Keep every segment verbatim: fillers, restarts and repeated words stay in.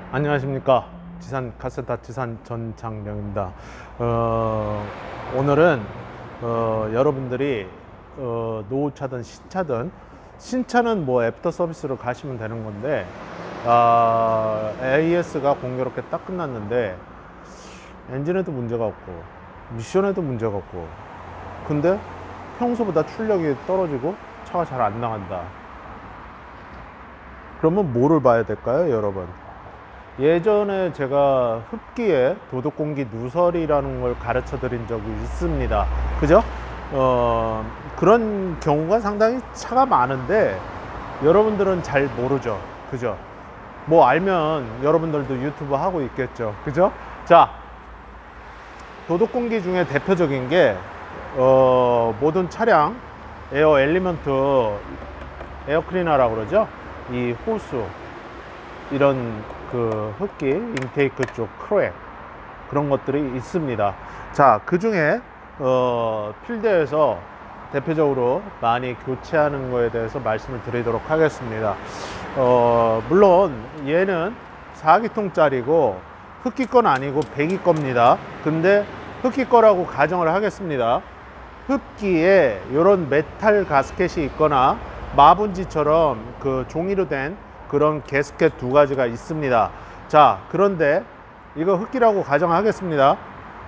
안녕하십니까. 지산 카센터 지산 전창령입니다. 어, 오늘은 어, 여러분들이 어, 노후차든 신차든, 신차는 뭐 애프터 서비스로 가시면 되는 건데, 아, 에이에스가 공교롭게 딱 끝났는데 엔진에도 문제가 없고 미션에도 문제가 없고, 근데 평소보다 출력이 떨어지고 차가 잘 안 나간다. 그러면 뭐를 봐야 될까요, 여러분? 예전에 제가 흡기에 도둑공기 누설이라는 걸 가르쳐 드린 적이 있습니다. 그죠? 어, 그런 경우가 상당히 차가 많은데 여러분들은 잘 모르죠. 그죠? 뭐 알면 여러분들도 유튜브 하고 있겠죠. 그죠? 자, 도둑공기 중에 대표적인 게 어, 모든 차량 에어 엘리먼트 에어 클리너라고 그러죠. 이 호수, 이런 그 흡기 인테이크 쪽 크랙, 그런 것들이 있습니다. 자, 그 중에 어, 필드에서 대표적으로 많이 교체하는 거에 대해서 말씀을 드리도록 하겠습니다. 어, 물론 얘는 사 기통짜리고 흡기 건 아니고 배기 겁니다. 근데 흡기 거라고 가정을 하겠습니다. 흡기에 이런 메탈 가스켓이 있거나 마분지처럼 그 종이로 된 그런 가스켓 두 가지가 있습니다. 자, 그런데 이거 흡기라고 가정하겠습니다.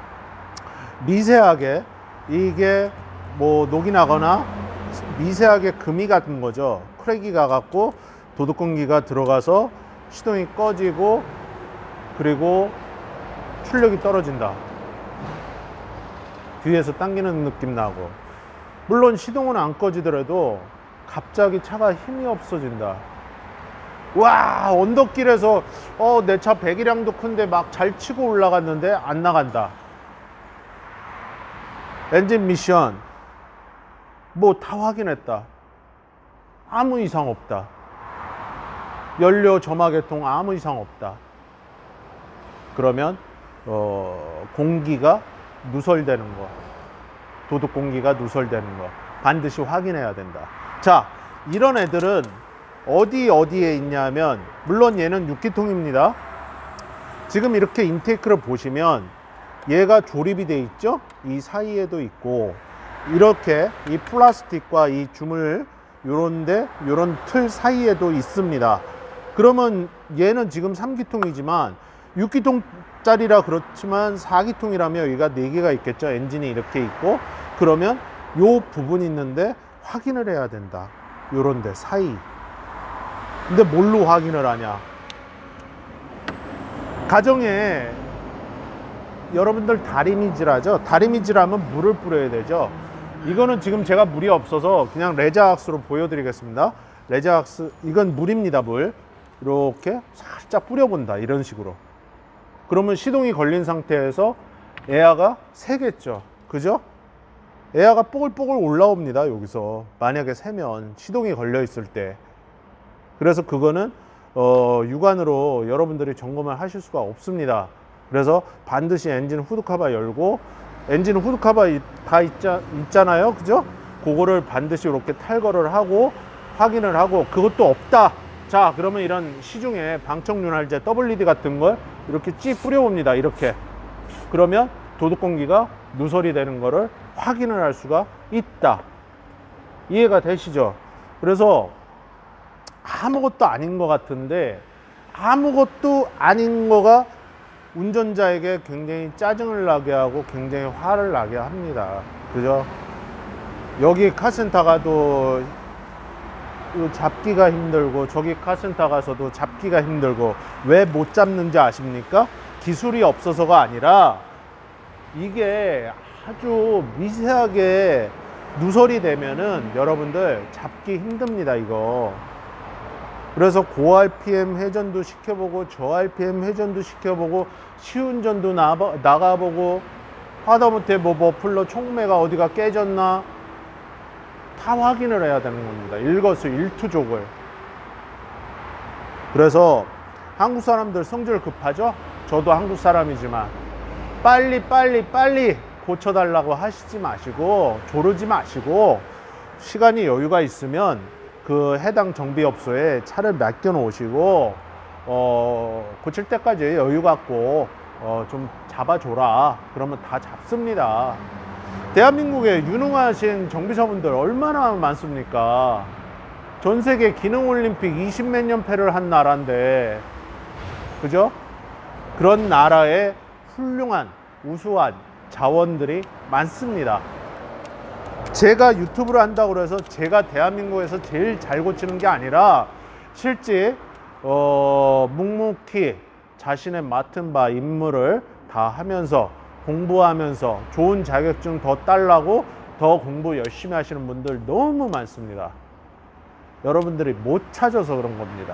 미세하게 이게 뭐 녹이 나거나 미세하게 금이 같은 거죠. 크랙이 가갖고 도둑공기가 들어가서 시동이 꺼지고, 그리고 출력이 떨어진다. 뒤에서 당기는 느낌 나고, 물론 시동은 안 꺼지더라도 갑자기 차가 힘이 없어진다. 와, 언덕길에서 어, 내 차 배기량도 큰데 막 잘 치고 올라갔는데 안 나간다. 엔진 미션 뭐 다 확인했다. 아무 이상 없다. 연료 점화계통 아무 이상 없다. 그러면 어, 공기가 누설되는 거, 도둑 공기가 누설되는 거 반드시 확인해야 된다. 자, 이런 애들은 어디 어디에 있냐면, 물론 얘는 육 기통입니다. 지금 이렇게 인테이크를 보시면 얘가 조립이 돼 있죠. 이 사이에도 있고, 이렇게 이 플라스틱과 이 주물 요런데 요런 틀 사이에도 있습니다. 그러면 얘는 지금 삼 기통이지만 육 기통짜리라 그렇지만 사 기통이라면 여기가 네 개가 있겠죠. 엔진이 이렇게 있고, 그러면 요 부분이 있는데 확인을 해야 된다. 요런데 사이. 근데 뭘로 확인을 하냐? 가정에 여러분들 다리미질하죠? 다리미질하면 물을 뿌려야 되죠. 이거는 지금 제가 물이 없어서 그냥 레자악스로 보여드리겠습니다. 레자악스, 이건 물입니다. 물 이렇게 살짝 뿌려본다. 이런 식으로. 그러면 시동이 걸린 상태에서 에어가 새겠죠. 그죠? 에어가 뽀글뽀글 올라옵니다. 여기서 만약에 새면, 시동이 걸려 있을 때. 그래서 그거는 어, 육안으로 여러분들이 점검을 하실 수가 없습니다. 그래서 반드시 엔진 후드 커버 열고, 엔진 후드 커버 다 있자, 있잖아요. 그죠? 그거를 반드시 이렇게 탈거를 하고 확인을 하고, 그것도 없다. 자, 그러면 이런 시중에 방청윤활제 더블유디 같은 걸 이렇게 찌 뿌려봅니다. 이렇게. 그러면 도둑공기가 누설이 되는 거를 확인을 할 수가 있다. 이해가 되시죠? 그래서 아무것도 아닌 것 같은데, 아무것도 아닌 거가 운전자에게 굉장히 짜증을 나게 하고 굉장히 화를 나게 합니다. 그죠? 여기 카센터 가도 잡기가 힘들고, 저기 카센터 가서도 잡기가 힘들고, 왜 못 잡는지 아십니까? 기술이 없어서가 아니라 이게 아주 미세하게 누설이 되면은 여러분들 잡기 힘듭니다, 이거. 그래서 고 알피엠 회전도 시켜보고 저 알피엠 회전도 시켜보고 시운전도 나가보고, 하다못해 뭐 머플러 촉매가 어디가 깨졌나 다 확인을 해야 되는 겁니다. 일거수일투족을. 그래서 한국 사람들 성질 급하죠? 저도 한국 사람이지만 빨리 빨리 빨리 고쳐달라고 하시지 마시고, 조르지 마시고, 시간이 여유가 있으면 그 해당 정비업소에 차를 맡겨 놓으시고 어, 고칠 때까지 여유 갖고 어, 좀 잡아줘라. 그러면 다 잡습니다. 대한민국에 유능하신 정비사분들 얼마나 많습니까? 전 세계 기능올림픽 이십 몇 년 패를 한 나라인데, 그죠? 그런 나라에 훌륭한 우수한 자원들이 많습니다. 제가 유튜브를 한다고 해서 제가 대한민국에서 제일 잘 고치는 게 아니라 실제 어, 묵묵히 자신의 맡은 바 임무를 다 하면서 공부하면서 좋은 자격증 더 따려고 더 공부 열심히 하시는 분들 너무 많습니다. 여러분들이 못 찾아서 그런 겁니다.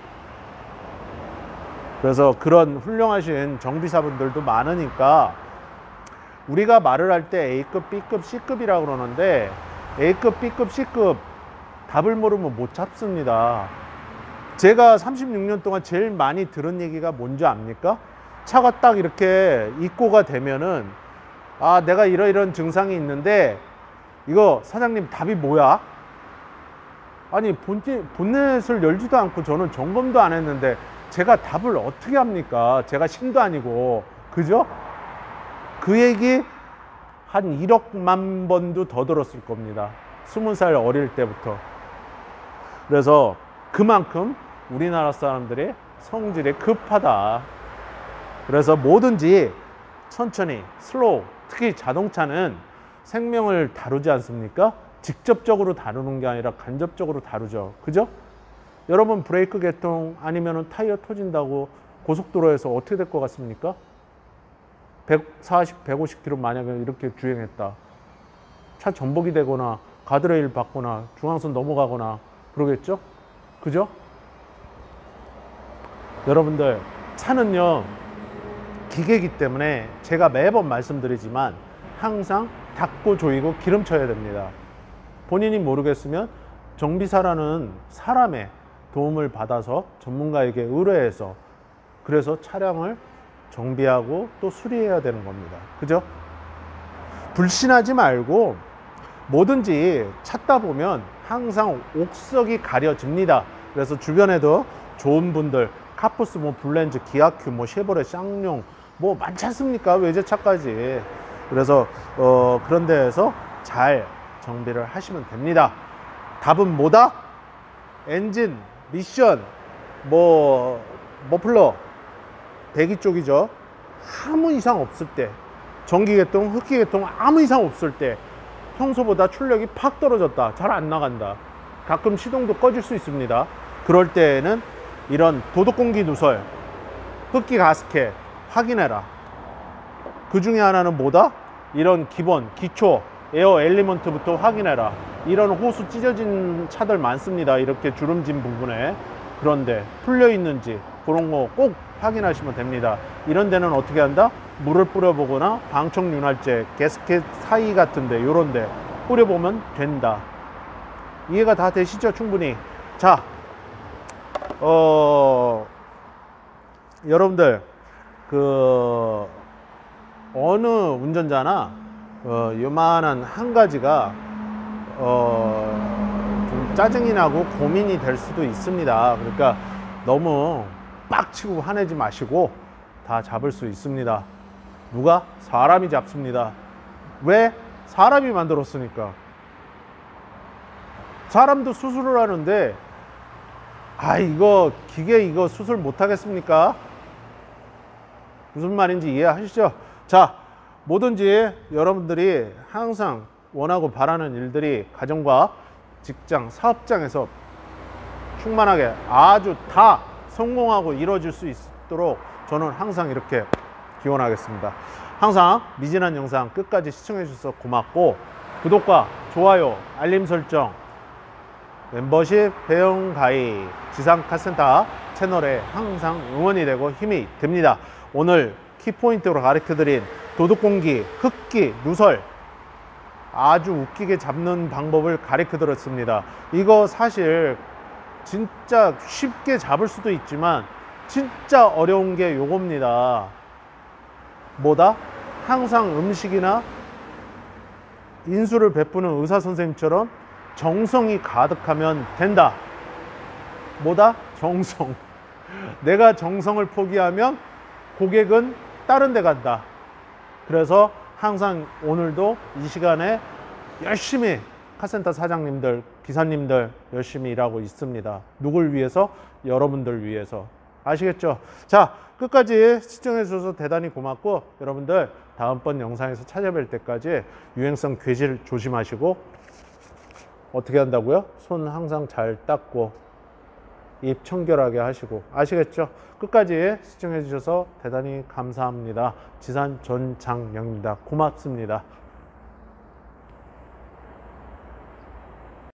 그래서 그런 훌륭하신 정비사분들도 많으니까 우리가 말을 할 때 A급, B급, C급이라고 그러는데 A급, B급, C급 답을 모르면 못 잡습니다. 제가 삼십육 년 동안 제일 많이 들은 얘기가 뭔지 압니까? 차가 딱 이렇게 입고가 되면은 아, 내가 이러이런 증상이 있는데 이거 사장님 답이 뭐야? 아니 본티, 본넷을 열지도 않고 저는 점검도 안 했는데 제가 답을 어떻게 합니까? 제가 신도 아니고. 그죠? 그 얘기 한 일억만 번도 더 들었을 겁니다. 스무 살 어릴 때부터. 그래서 그만큼 우리나라 사람들의 성질이 급하다. 그래서 뭐든지 천천히 슬로우, 특히 자동차는 생명을 다루지 않습니까? 직접적으로 다루는 게 아니라 간접적으로 다루죠. 그죠? 여러분 브레이크 개통 아니면 타이어 터진다고 고속도로에서 어떻게 될 것 같습니까? 백사십, 백오십 킬로미터 만약에 이렇게 주행했다. 차 전복이 되거나 가드레일 받거나 중앙선 넘어가거나 그러겠죠? 그죠? 여러분들 차는요 기계이기 때문에 제가 매번 말씀드리지만 항상 닦고 조이고 기름쳐야 됩니다. 본인이 모르겠으면 정비사라는 사람의 도움을 받아서 전문가에게 의뢰해서 그래서 차량을 정비하고 또 수리해야 되는 겁니다. 그죠? 불신하지 말고 뭐든지 찾다 보면 항상 옥석이 가려집니다. 그래서 주변에도 좋은 분들 카푸스, 뭐 블렌즈, 기아큐, 뭐 쉐보레, 쌍용 뭐 많지 않습니까? 외제차까지. 그래서 어, 그런 데에서 잘 정비를 하시면 됩니다. 답은 뭐다? 엔진, 미션, 뭐 머플러, 배기 쪽이죠. 아무 이상 없을 때, 전기계통, 흡기계통 아무 이상 없을 때 평소보다 출력이 팍 떨어졌다, 잘 안 나간다, 가끔 시동도 꺼질 수 있습니다. 그럴 때에는 이런 도덕공기 누설, 흡기 가스켓 확인해라. 그 중에 하나는 뭐다? 이런 기본, 기초 에어 엘리먼트부터 확인해라. 이런 호수 찢어진 차들 많습니다. 이렇게 주름진 부분에. 그런데 풀려 있는지 그런 거 꼭 확인하시면 됩니다. 이런 데는 어떻게 한다? 물을 뿌려보거나 방청 윤활제, 가스켓 사이 같은데 요런 데 뿌려보면 된다. 이해가 다 되시죠? 충분히. 자, 어, 여러분들 그 어느 운전자나 어, 요만한 한 가지가 어, 좀 짜증이 나고 고민이 될 수도 있습니다. 그러니까 너무 빡치고 화내지 마시고 다 잡을 수 있습니다. 누가? 사람이 잡습니다. 왜? 사람이 만들었으니까. 사람도 수술을 하는데 아 이거 기계 이거 수술 못 하겠습니까? 무슨 말인지 이해하시죠? 자, 뭐든지 여러분들이 항상 원하고 바라는 일들이 가정과 직장, 사업장에서 충만하게 아주 다 성공하고 이루어질 수 있도록 저는 항상 이렇게 기원하겠습니다. 항상 미진한 영상 끝까지 시청해 주셔서 고맙고 구독과 좋아요, 알림 설정, 멤버십, 회원가입, 지상카센터 채널에 항상 응원이 되고 힘이 됩니다. 오늘 키포인트로 가르쳐드린 도둑공기, 흡기, 누설 아주 웃기게 잡는 방법을 가르쳐 드렸습니다. 이거 사실 진짜 쉽게 잡을 수도 있지만 진짜 어려운 게 요겁니다. 뭐다? 항상 음식이나 인수를 베푸는 의사 선생님처럼 정성이 가득하면 된다. 뭐다? 정성. 내가 정성을 포기하면 고객은 다른 데 간다. 그래서 항상 오늘도 이 시간에 열심히 카센터 사장님들, 기사님들 열심히 일하고 있습니다. 누굴 위해서? 여러분들 위해서. 아시겠죠? 자, 끝까지 시청해 주셔서 대단히 고맙고, 여러분들 다음번 영상에서 찾아뵐 때까지 유행성 괴질 조심하시고, 어떻게 한다고요? 손 항상 잘 닦고 입 청결하게 하시고. 아시겠죠? 끝까지 시청해 주셔서 대단히 감사합니다. 지산 전장영입니다. 고맙습니다.